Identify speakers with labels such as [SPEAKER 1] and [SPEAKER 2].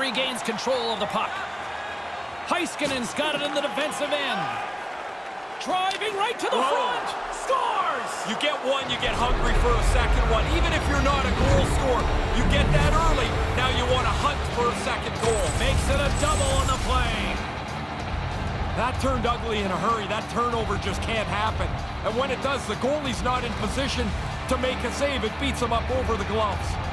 [SPEAKER 1] regains control of the puck. Heiskanen's got it in the defensive end. Driving right to the front. Scores!
[SPEAKER 2] You get one, you get hungry for a second one. Even if you're not a goal scorer, you get that early. Now you want to hunt for a second goal.
[SPEAKER 1] Makes it a double on the play.
[SPEAKER 2] That turned ugly in a hurry. That turnover just can't happen. And when it does, the goalie's not in position to make a save. It beats him up over the gloves.